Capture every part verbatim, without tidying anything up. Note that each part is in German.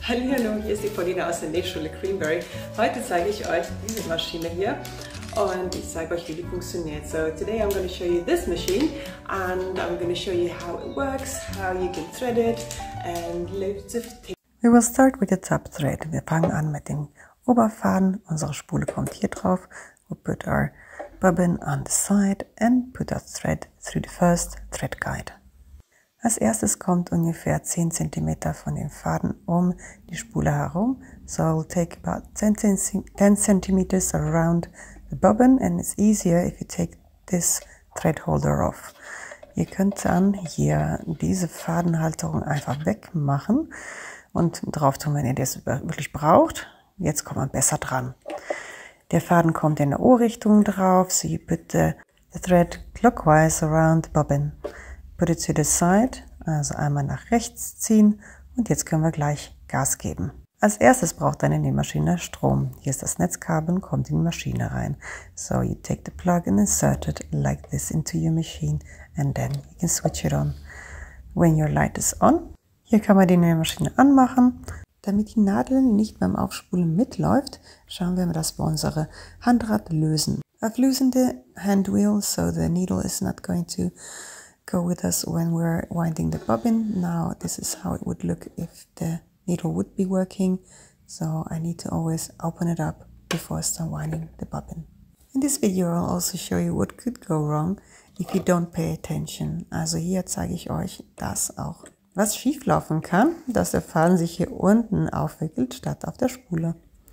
Hallo, hier ist die Paulina aus der Nähschule Greenberry. Heute zeige ich euch diese Maschine hier und ich zeige euch, wie die funktioniert. So today I'm going to show you this machine and I'm going to show you how it works, how you can thread it and loads of tips. We will start with the top thread. Wir fangen an mit dem Oberfaden. Unsere Spule kommt hier drauf. We put our bobbin on the side and put our thread through the first thread guide. Als erstes kommt ungefähr zehn Zentimeter von dem Faden um die Spule herum. So I'll take about ten centimeters around the bobbin and it's easier if you take this thread holder off. Ihr könnt dann hier diese Fadenhalterung einfach wegmachen und drauf tun, wenn ihr das wirklich braucht. Jetzt kommt man besser dran. Der Faden kommt in der O-Richtung drauf, so you put the, the thread clockwise around the bobbin. Put it to the side, also einmal nach rechts ziehen und jetzt können wir gleich Gas geben. Als erstes braucht eine Nähmaschine Strom. Hier ist das Netzkabel und kommt in die Maschine rein. So you take the plug and insert it like this into your machine and then you can switch it on. When your light is on, hier kann man die Nähmaschine anmachen. Damit die Nadel nicht beim Aufspulen mitläuft, schauen wir mal, dass wir unsere Handrad lösen. I've loosened the hand wheel so the needle is not going to go with us when we're winding the bobbin. Now this is how it would look if the needle would be working. So I need to always open it up before I start winding the bobbin. In this video I'll also show you what could go wrong if you don't pay attention. Also hier zeige ich euch das auch. Was schief laufen kann, dass der Faden sich hier unten aufwickelt statt auf der Spule.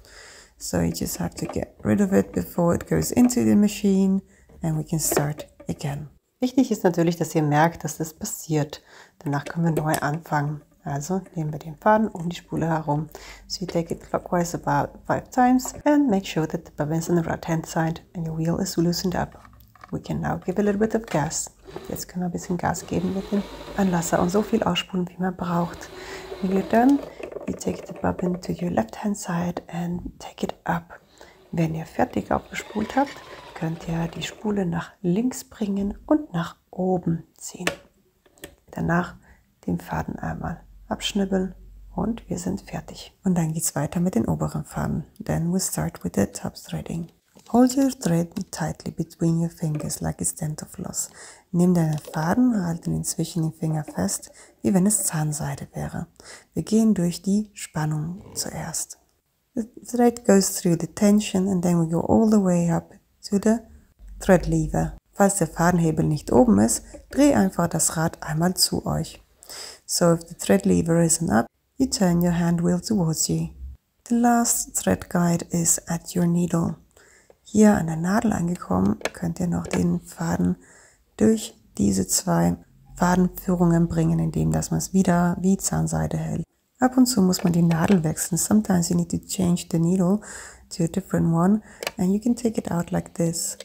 So you just have to get rid of it before it goes into the machine and we can start again. Wichtig ist natürlich, dass ihr merkt, dass das passiert. Danach können wir neu anfangen. Also nehmen wir den Faden um die Spule herum. So you take it clockwise about five times and make sure that the bobbin is on the right hand side and your wheel is loosened up. We can now give a little bit of gas. Jetzt können wir ein bisschen Gas geben mit dem Anlasser und so viel ausspulen, wie man braucht. When you're done, you take the bobbin to your left hand side and take it up. Wenn ihr fertig aufgespult habt, könnt ihr die Spule nach links bringen und nach oben ziehen. Danach den Faden einmal abschnibbeln und wir sind fertig. Und dann geht es weiter mit den oberen Faden. Then we start with the top threading. Hold your thread tightly between your fingers like it's dental floss. Nimm deinen Faden, halte ihn zwischen den Fingern fest, wie wenn es Zahnseide wäre. Wir gehen durch die Spannung zuerst. The thread goes through the tension and then we go all the way up to the thread lever. Falls der Fadenhebel nicht oben ist, dreh einfach das Rad einmal zu euch. So if the thread lever isn't up, you turn your hand wheel towards you. The last thread guide is at your needle. Hier an der Nadel angekommen, könnt ihr noch den Faden durch diese zwei Fadenführungen bringen, indem dass man es wieder wie Zahnseide hält. Ab und zu muss man die Nadel wechseln. Sometimes you need to change the needle to a different one and you can take it out like this.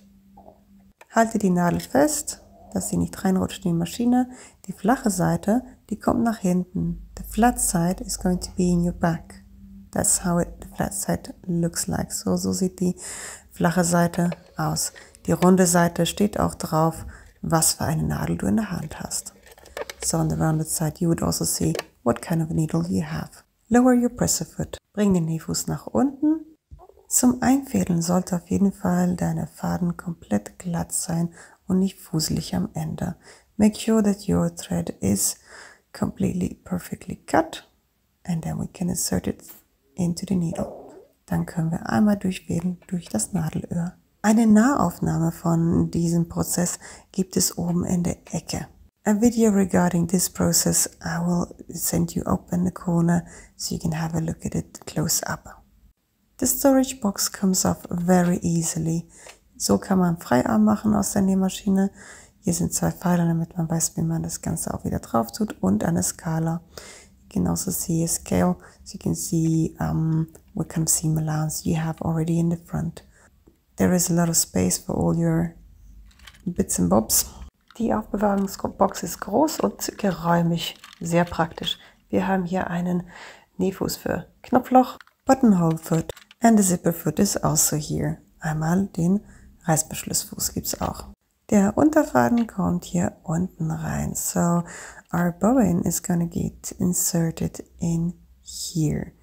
Halte die Nadel fest, dass sie nicht reinrutscht in die Maschine. Die flache Seite, die kommt nach hinten. The flat side is going to be in your back. That's how it, the flat side looks like. So, so sieht die flache Seite aus. Die runde Seite steht auch drauf, was für eine Nadel du in der Hand hast. So on the rounded side you would also see what kind of needle you have. Lower your presser foot. Bring den Nähfuß nach unten. Zum Einfädeln sollte auf jeden Fall deine Faden komplett glatt sein und nicht fuselig am Ende. Make sure that your thread is completely perfectly cut and then we can insert it into the needle. Dann können wir einmal durchfädeln durch das Nadelöhr. Eine Nahaufnahme von diesem Prozess gibt es oben in der Ecke. A video regarding this process I will send you up in the corner so you can have a look at it close up. The storage box comes off very easily. So kann man Freiarm machen aus der Nähmaschine. Hier sind zwei Pfeiler, damit man weiß, wie man das Ganze auch wieder drauf tut und eine Skala. You can also see a scale, so you can see um, what kind of seam allowance you have already in the front. There is a lot of space for all your bits and bobs. Die Aufbewahrungsbox ist groß und geräumig, sehr praktisch. Wir haben hier einen Nähfuß für Knopfloch, Buttonhole foot and the zipper foot is also here. Einmal den Reißverschlussfuß gibt es auch. Der Unterfaden kommt hier unten rein. So our bobbin is going to get inserted in here.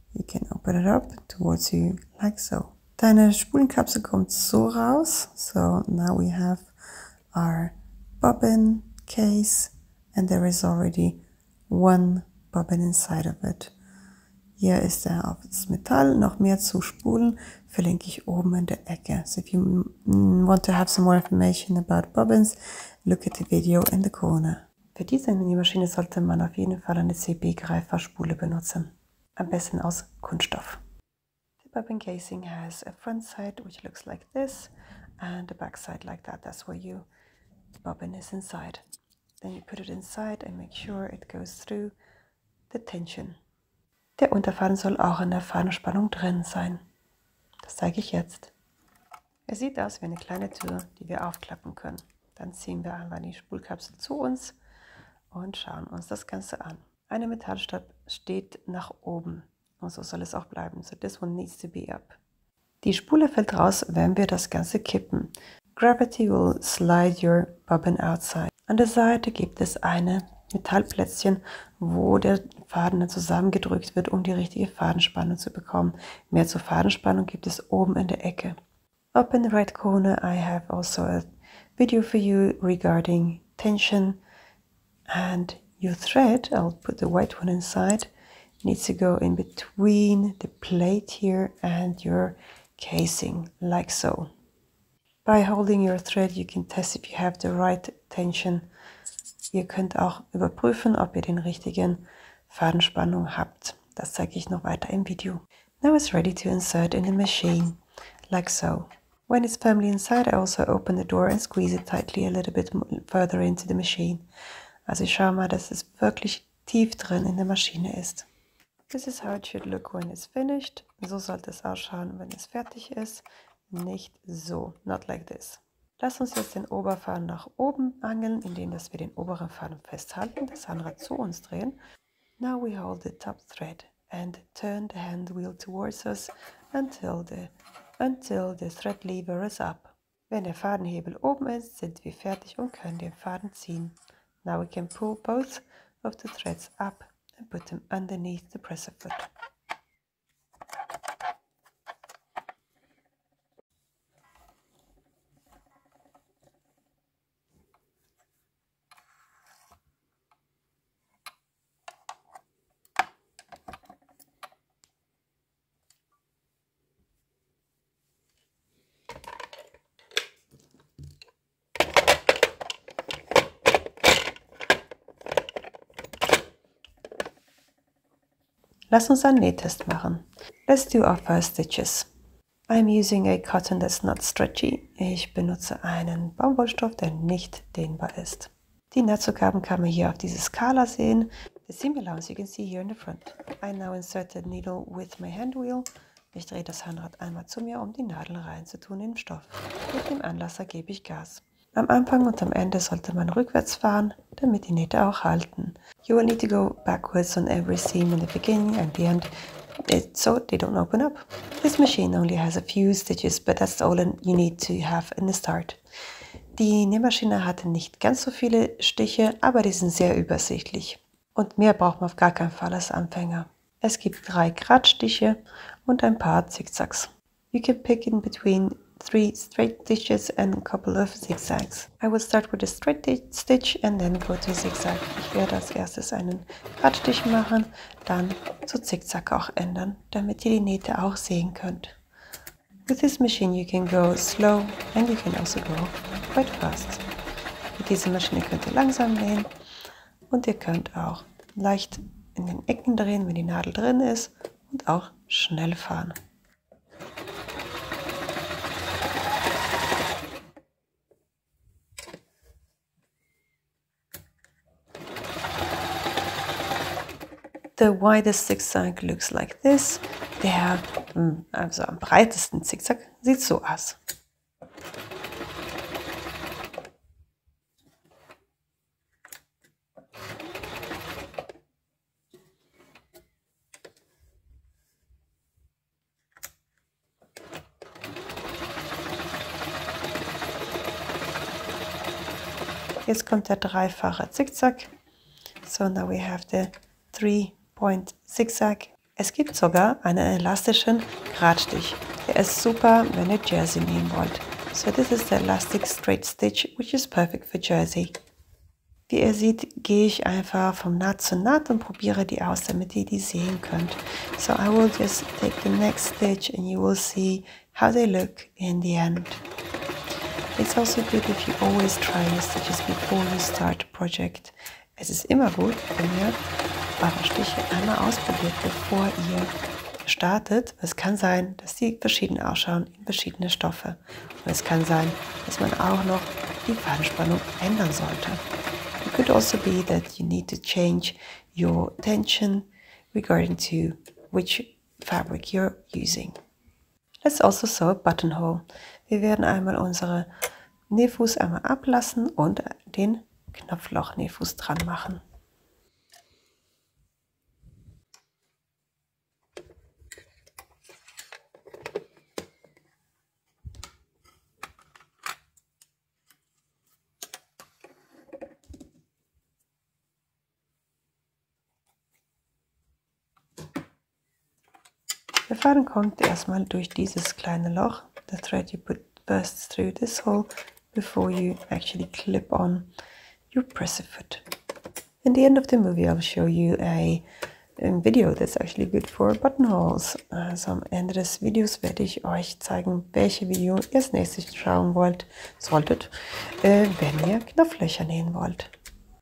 you can open it up towards you like so. Deine Spulenkapsel kommt so raus. So now we have our bobbin case and there is already one bobbin inside of it. Hier ist er auf das Metall. Noch mehr zu spulen verlinke ich oben in der Ecke. So if you want to have some more information about bobbins, look at the video in the corner. Für diese Nähmaschine sollte man auf jeden Fall eine C B-Greiferspule benutzen. Am besten aus Kunststoff. The bobbin casing has a front side which looks like this and a back side like that. That's where you the bobbin is inside. Then you put it inside and make sure it goes through the tension. Der Unterfaden soll auch in der Fadenspannung drin sein. Das zeige ich jetzt. Er sieht aus wie eine kleine Tür, die wir aufklappen können. Dann ziehen wir einmal die Spulkapsel zu uns und schauen uns das Ganze an. Eine Metallstab steht nach oben und so soll es auch bleiben. So this one needs to be up. Die Spule fällt raus, wenn wir das Ganze kippen. Gravity will slide your bobbin outside. An der Seite gibt es eine Metallplätzchen, wo der Faden dann zusammengedrückt wird, um die richtige Fadenspannung zu bekommen. Mehr zur Fadenspannung gibt es oben in der Ecke. Up in the right corner I have also a video for you regarding tension and your thread. I'll put the white one inside. It needs to go in between the plate here and your casing, like so. By holding your thread you can test if you have the right tension. Ihr könnt auch überprüfen, ob ihr den richtigen Fadenspannung habt. Das zeige ich noch weiter im Video. Now it's ready to insert in the machine, like so. When it's firmly inside, I also open the door and squeeze it tightly a little bit further into the machine. Also ich schaue mal, dass es wirklich tief drin in der Maschine ist. This is how it should look when it's finished. So sollte es ausschauen, wenn es fertig ist. Nicht so, not like this. Lass uns jetzt den Oberfaden nach oben angeln, indem dass wir den oberen Faden festhalten, das Zahnrad zu uns drehen. Now we hold the top thread and turn the hand wheel towards us until the, until the thread lever is up. Wenn der Fadenhebel oben ist, sind wir fertig und können den Faden ziehen. Now we can pull both of the threads up and put them underneath the presser foot. Lass uns einen Nähtest machen. Let's do our first stitches. I'm using a cotton that's not stretchy. Ich benutze einen Baumwollstoff, der nicht dehnbar ist. Die Nahtzugaben kann man hier auf dieser Skala sehen. The seam allowance you can see here in the front. I now insert the needle with my hand wheel. Ich drehe das Handrad einmal zu mir, um die Nadel reinzutun in den Stoff. Mit dem Anlasser gebe ich Gas. Am Anfang und am Ende sollte man rückwärts fahren, damit die Nähte auch halten. You will need to go backwards on every seam in the beginning and the end, so they don't open up. This machine only has a few stitches, but that's all you need to have in the start. Die Nähmaschine hatte nicht ganz so viele Stiche, aber die sind sehr übersichtlich. Und mehr braucht man auf gar keinen Fall als Anfänger. Es gibt drei Gradstiche und ein paar Zickzacks. You can pick in between three straight stitches and a couple of zigzags. I will start with a straight stitch and then go to zigzag. Ich werde als erstes einen Gradstich machen, dann zu Zickzack auch ändern, damit ihr die Nähte auch sehen könnt. With this machine you can go slow and you can also go quite fast. Mit dieser Maschine könnt ihr langsam nähen und ihr könnt auch leicht in den Ecken drehen, wenn die Nadel drin ist, und auch schnell fahren. The widest zigzag looks like this. Der, also am breitesten Zickzack sieht so aus. Jetzt kommt der dreifache Zickzack. So now we have the three point zigzag Es gibt sogar einen elastischen Gradstich. Der ist super, wenn ihr Jersey nähen wollt. So this is the elastic straight stitch, which is perfect for Jersey. Wie ihr seht, gehe ich einfach vom Naht zu Naht und probiere die aus, damit ihr die sehen könnt. So I will just take the next stitch and you will see how they look in the end. It's also good if you always try your stitches before you start a project. Es ist immer gut, wenn ihr eure Stiche einmal ausprobiert, bevor ihr startet. Es kann sein, dass die verschieden ausschauen in verschiedene Stoffe. Und es kann sein, dass man auch noch die Fadenspannung ändern sollte. It could also be that you need to change your tension regarding to which fabric you're using. Let's also sew a buttonhole. Wir werden einmal unsere Nähfuß einmal ablassen und den Knopfloch-Nähfuß dran machen. Der Faden kommt erstmal durch dieses kleine Loch. The thread you put bursts through this hole before you actually clip on your presser foot. In the end of the movie, I'll show you a, a video that's actually good for buttonholes. Also am Ende des Videos werde ich euch zeigen, welche Video ihr als nächstes schauen wollt, solltet, äh, wenn ihr Knopflöcher nähen wollt.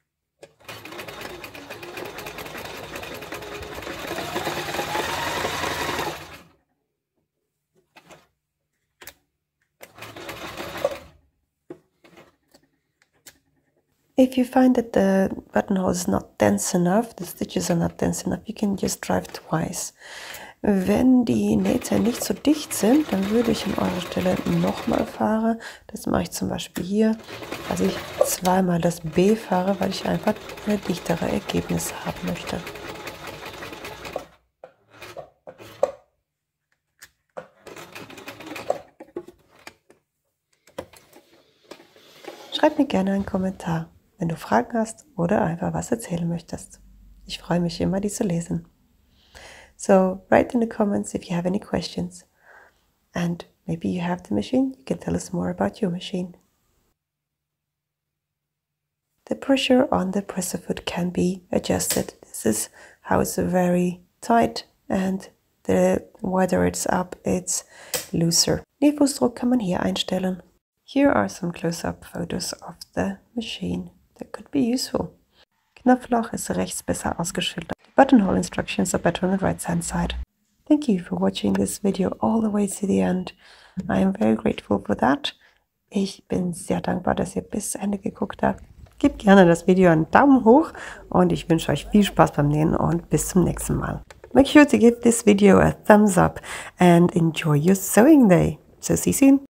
If you find that the buttonhole is not dense enough, the stitches are not dense enough, you can just drive twice. Wenn die Nähte nicht so dicht sind, dann würde ich an eurer Stelle nochmal fahren. Das mache ich zum Beispiel hier, dass ich zweimal das B fahre, weil ich einfach eine dichtere Ergebnis haben möchte. Schreib mir gerne einen Kommentar, wenn du Fragen hast oder einfach was erzählen möchtest. Ich freue mich immer, die zu lesen. So, write in the comments if you have any questions. And maybe you have the machine, you can tell us more about your machine. The pressure on the presser foot can be adjusted. This is how it's very tight, and the wider it's up, it's looser. Nähfußdruck kann man hier einstellen. Here are some close-up photos of the machine that could be useful. Knopfloch ist rechts besser ausgeschildert. Buttonhole instructions are better on the right hand side. Thank you for watching this video all the way to the end. I am very grateful for that. Ich bin sehr dankbar, dass ihr bis zu Ende geguckt habt. Gebt gerne das Video einen Daumen hoch und ich wünsche euch viel Spaß beim Nähen und bis zum nächsten Mal. Make sure to give this video a thumbs up and enjoy your sewing day. So see you soon.